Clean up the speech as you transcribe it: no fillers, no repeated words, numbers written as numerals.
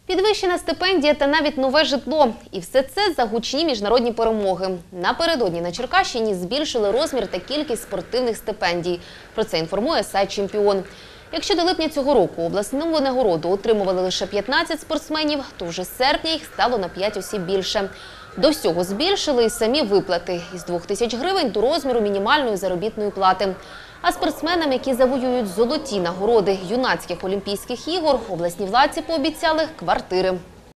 Підвищена стипендія та навіть нове житло. І все це за гучні міжнародні перемоги. Напередодні на Черкащині збільшили розмір та кількість спортивних стипендій. Про це інформує сайт «Чемпіон». Якщо до липня цього року обласну винагороду отримували лише 15 спортсменів, то вже з серпня їх стало на 5 осіб більше. До всього збільшили і самі виплати – із 2000 гривень до розміру мінімальної заробітної плати. А спортсменам, які завоюють золоті нагороди юнацьких олімпійських ігор, обласні владці пообіцяли квартири.